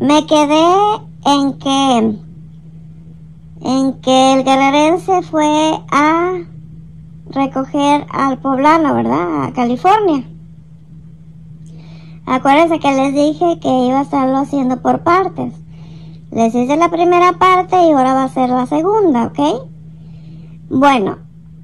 me quedé en que el guerrerense fue a recoger al poblano, ¿verdad? A California. Acuérdense que les dije que iba a estarlo haciendo por partes. Les hice la primera parte y ahora va a ser la segunda, ¿ok? Bueno,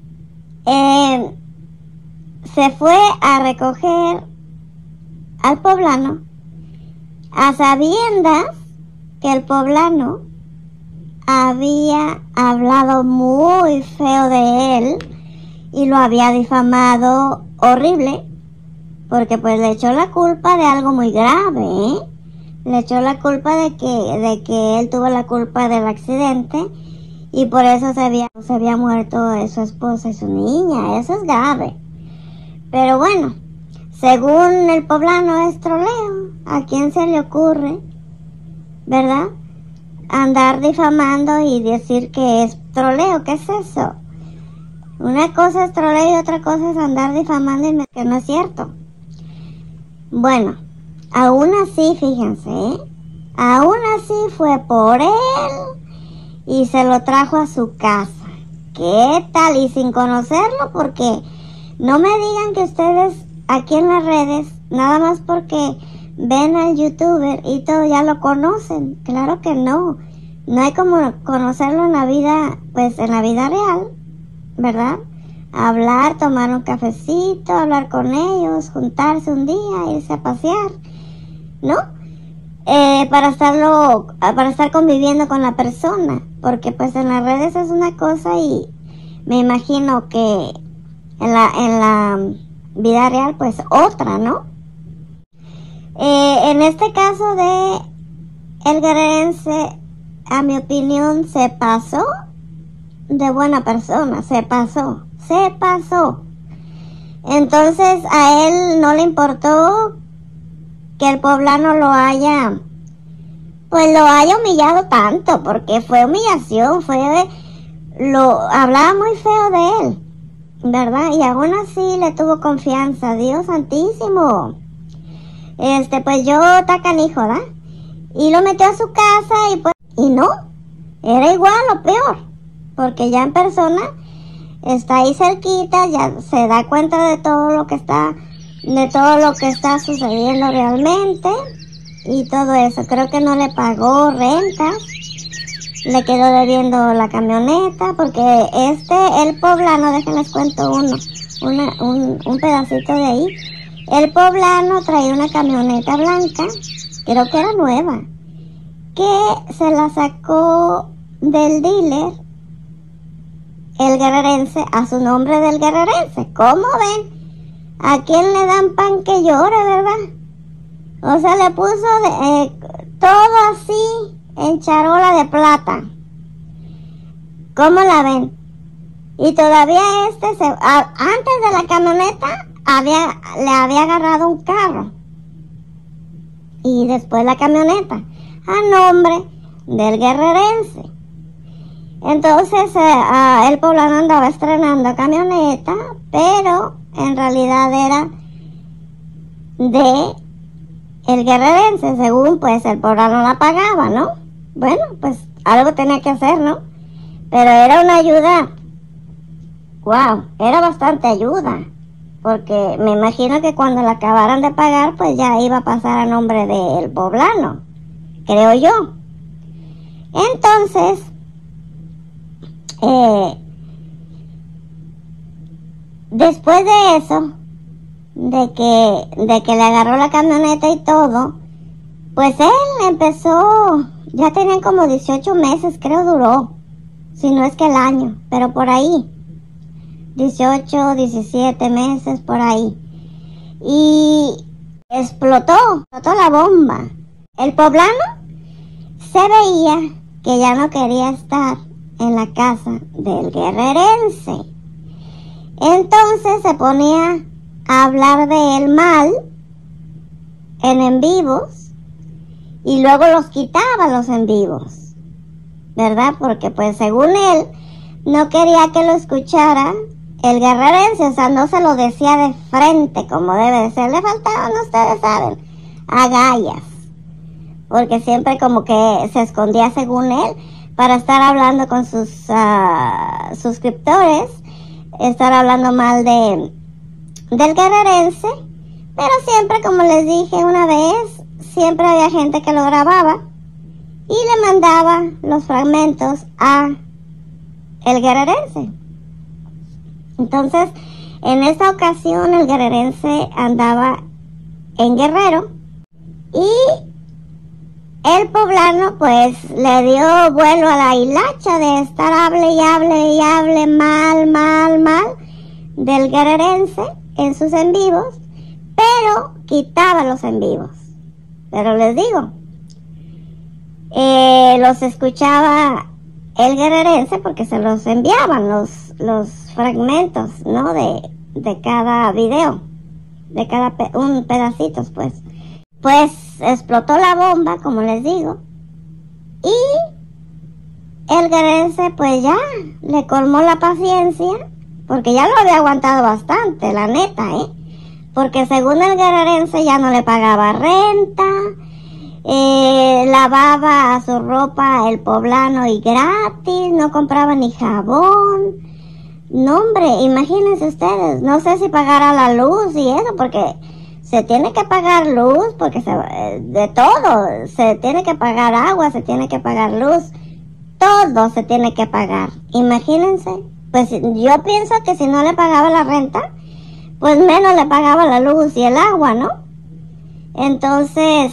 se fue a recoger al poblano a sabiendas que el poblano había hablado muy feo de él y lo había difamado horrible, porque pues le echó la culpa de algo muy grave, ¿eh? Le echó la culpa de que él tuvo la culpa del accidente y por eso se había muerto su esposa y su niña. Eso es grave. Pero bueno, según el poblano es troleo. ¿A quién se le ocurre, verdad, andar difamando y decir que es troleo? ¿Qué es eso? Una cosa es troleo y otra cosa es andar difamando y que no es cierto. Bueno, aún así, fíjense, aún así fue por él y se lo trajo a su casa. ¿Qué tal? Y sin conocerlo, porque no me digan que ustedes aquí en las redes, nada más porque ven al youtuber y todo ya lo conocen. Claro que no. No hay como conocerlo en la vida, pues en la vida real, ¿verdad? Hablar, tomar un cafecito, hablar con ellos, juntarse un día, irse a pasear, ¿no? Para estar conviviendo con la persona, porque pues en las redes es una cosa y me imagino que en la vida real pues otra, ¿no? En este caso de el guerrerense, a mi opinión, se pasó de buena persona, se pasó. Entonces a él no le importó que el poblano lo haya humillado tanto, porque fue humillación, hablaba muy feo de él, ¿verdad? Y aún así le tuvo confianza. Dios santísimo. Pues yo tacanijo, ¿verdad? Y lo metió a su casa y no, era igual o peor, porque ya en persona está ahí cerquita, ya se da cuenta de todo lo que está sucediendo realmente y todo eso. Creo que no le pagó rentas, le quedó debiendo la camioneta, porque el poblano, déjenles cuento un pedacito de ahí. El poblano traía una camioneta blanca, creo que era nueva, que se la sacó del dealer el guerrerense a su nombre del guerrerense. ¿Cómo ven? ¿A quién le dan pan que llore, verdad? O sea, le puso todo así en charola de plata. ¿Cómo la ven? Y todavía antes de la camioneta le había agarrado un carro. Y después la camioneta a nombre del guerrerense. Entonces el poblano andaba estrenando camioneta, pero en realidad era de el guerrerense, según pues el poblano la pagaba, ¿no? Bueno, pues algo tenía que hacer, ¿no? Pero era una ayuda, wow, era bastante ayuda, porque me imagino que cuando la acabaran de pagar, pues ya iba a pasar a nombre del poblano, creo yo. Entonces, después de eso, de que le agarró la camioneta y todo, pues él empezó, ya tenían como 18 meses, creo duró, si no es que el año, pero por ahí, 18, 17 meses, por ahí, y explotó la bomba. El poblano se veía que ya no quería estar en la casa del guerrerense. Entonces se ponía a hablar de él mal en vivos y luego los quitaba los en vivos, ¿verdad? Porque pues según él no quería que lo escuchara el guerrerense, o sea, no se lo decía de frente como debe de ser, le faltaban, ustedes saben, agallas. porque siempre como que se escondía según él para estar hablando con sus suscriptores, estar hablando mal del guerrerense, pero siempre, como les dije una vez, siempre había gente que lo grababa y le mandaba los fragmentos a el guerrerense. Entonces, en esta ocasión el guerrerense andaba en Guerrero y el poblano pues le dio vuelo a la hilacha de estar hable y hable y hable mal del guerrerense en sus en vivos, pero quitaba los en vivos. Pero les digo, los escuchaba el guerrerense porque se los enviaban los fragmentos, ¿no? De cada video, de cada un pedacitos, pues. Pues explotó la bomba, como les digo, y el guerrerense pues ya le colmó la paciencia, porque ya lo había aguantado bastante, la neta, porque según el guerrerense ya no le pagaba renta, lavaba su ropa el poblano y gratis, no compraba ni jabón. No, hombre, imagínense ustedes, no sé si pagara la luz y eso, porque se tiene que pagar luz, porque de todo, se tiene que pagar agua, se tiene que pagar luz, todo se tiene que pagar. Imagínense, pues yo pienso que si no le pagaba la renta, pues menos le pagaba la luz y el agua, ¿no? Entonces,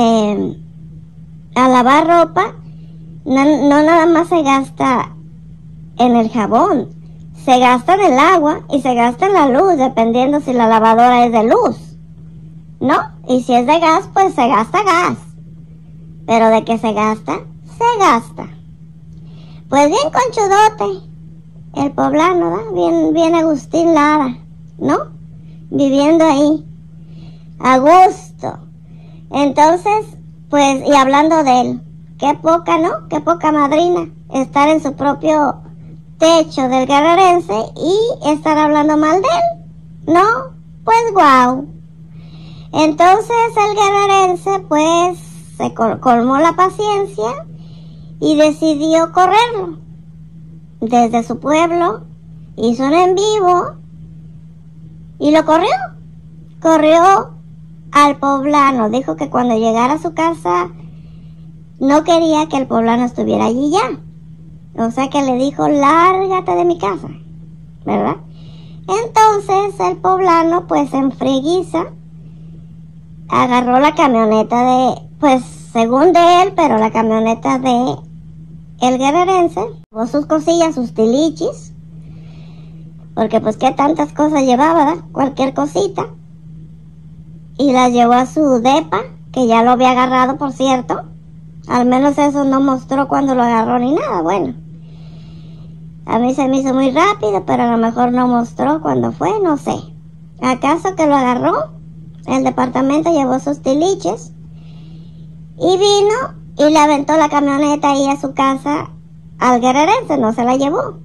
a lavar ropa, no nada más se gasta en el jabón, se gasta en el agua y se gasta en la luz, dependiendo si la lavadora es de luz, ¿no? Y si es de gas, pues se gasta gas. Pero de que se gasta, se gasta. Pues bien conchudote, el poblano, ¿verdad? Bien Agustín Lara, ¿no? Viviendo ahí, a gusto. Entonces, pues, y hablando de él, qué poca, ¿no? Qué poca madrina, estar en su propio techo del guerrerense y estar hablando mal de él, ¿no? Pues guau. Entonces el guerrerense pues se colmó la paciencia y decidió correrlo desde su pueblo, hizo un en vivo y lo corrió al poblano. Dijo que cuando llegara a su casa no quería que el poblano estuviera allí ya. O sea que le dijo, lárgate de mi casa, ¿verdad? Entonces el poblano pues en frieguiza agarró la camioneta pues según de él, pero la camioneta de el guerrerense, con sus cosillas, sus tilichis, porque pues qué tantas cosas llevaba, ¿verdad? Cualquier cosita, y la llevó a su depa, que ya lo había agarrado, por cierto. Al menos eso no mostró cuando lo agarró ni nada. Bueno, a mí se me hizo muy rápido, pero a lo mejor no mostró cuándo fue, no sé. ¿Acaso que lo agarró? El departamento llevó sus tiliches y vino y le aventó la camioneta ahí a su casa al guerrerense, no se la llevó.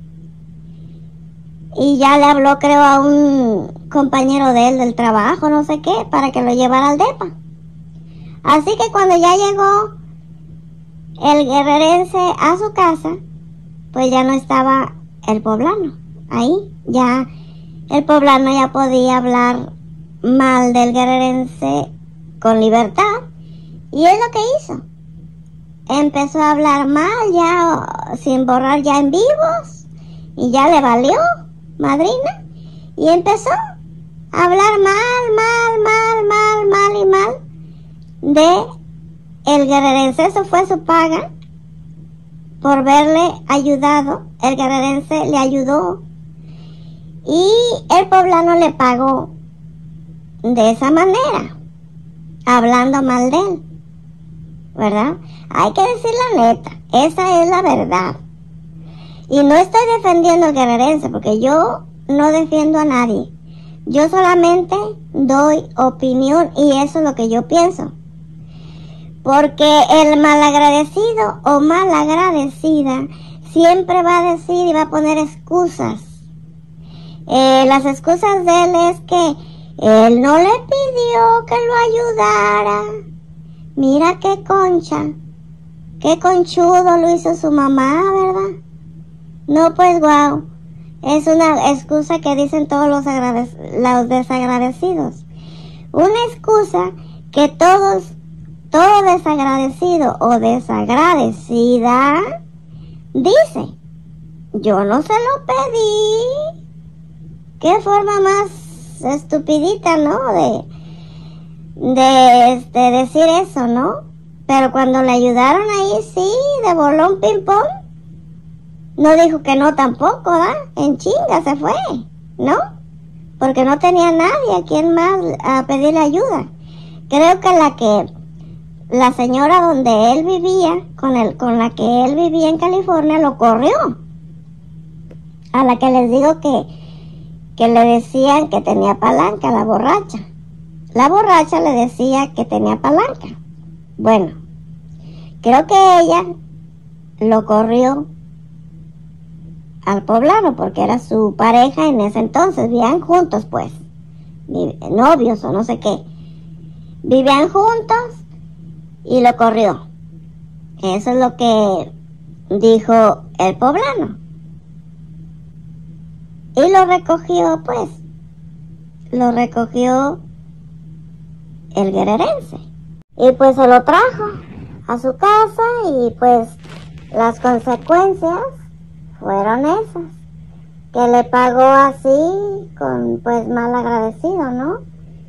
Y ya le habló, creo, a un compañero de él del trabajo, no sé qué, para que lo llevara al depa. Así que cuando ya llegó el guerrerense a su casa, pues ya no estaba el poblano ahí. Ya el poblano ya podía hablar mal del guerrerense con libertad, y es lo que hizo. Empezó a hablar mal ya, sin borrar ya en vivos, y ya le valió madrina, y empezó a hablar mal de el guerrerense. Eso fue su paga por verle ayudado. El guerrerense le ayudó y el poblano le pagó de esa manera, hablando mal de él, ¿verdad? Hay que decir la neta, esa es la verdad. Y no estoy defendiendo al guerrerense, porque yo no defiendo a nadie. Yo solamente doy opinión y eso es lo que yo pienso. Porque el malagradecido o malagradecida siempre va a decir y va a poner excusas. Las excusas de él es que él no le pidió que lo ayudara. mira qué concha, qué conchudo lo hizo su mamá, ¿verdad? No, pues guau, es una excusa que dicen todos los desagradecidos. Una excusa que todo desagradecido o desagradecida dice, yo no se lo pedí. Qué forma más estupidita, ¿no? De decir eso, ¿no? Pero cuando le ayudaron ahí, sí, de bolón ping pong, no dijo que no tampoco, ¿verdad? En chinga se fue, ¿no? Porque no tenía nadie a quien más a pedirle ayuda. Creo que la señora donde él vivía, con la que él vivía en California, lo corrió. A la que les digo que le decían que tenía palanca, la borracha. La borracha le decía que tenía palanca. Bueno, creo que ella lo corrió al poblano porque era su pareja en ese entonces, vivían juntos pues, novios o no sé qué. Vivían juntos y lo corrió. Eso es lo que dijo el poblano. Y lo recogió pues, lo recogió el guerrerense. Y pues se lo trajo a su casa y pues las consecuencias fueron esas. Que le pagó así, con pues mal agradecido, ¿no?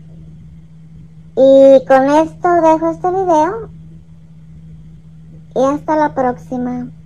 Y con esto dejo este video y hasta la próxima.